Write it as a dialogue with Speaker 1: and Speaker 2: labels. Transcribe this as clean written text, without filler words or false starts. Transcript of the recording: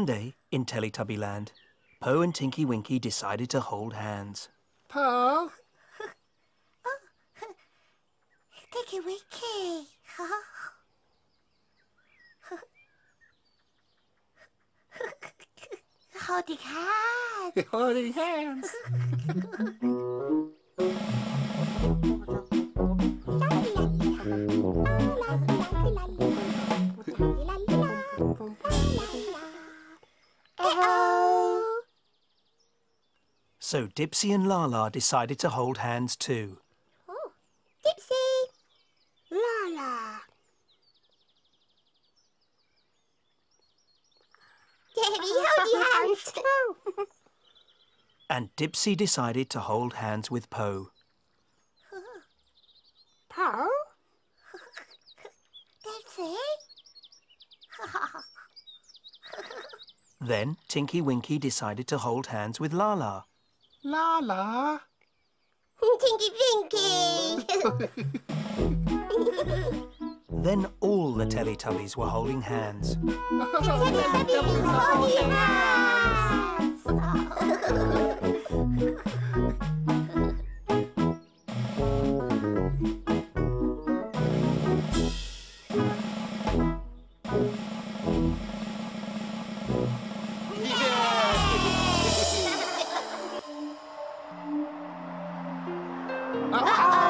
Speaker 1: day in Teletubby Land, Po and Tinky Winky decided to hold hands.
Speaker 2: Po?
Speaker 3: Tinky Winky. Holding hands.
Speaker 2: Holding hands.
Speaker 1: So Dipsy and Laa-Laa decided to hold hands too.
Speaker 3: Oh, Dipsy! Laa-Laa! Daddy, hold your hands too!
Speaker 1: And Dipsy decided to hold hands with Po.
Speaker 3: Po? Dipsy?
Speaker 1: Then Tinky Winky decided to hold hands with Laa-Laa.
Speaker 2: Laa-Laa.
Speaker 3: Tinky Winky!
Speaker 1: Then all the Teletubbies were holding hands.
Speaker 3: Teletubbies holding hands!
Speaker 2: Uh-oh!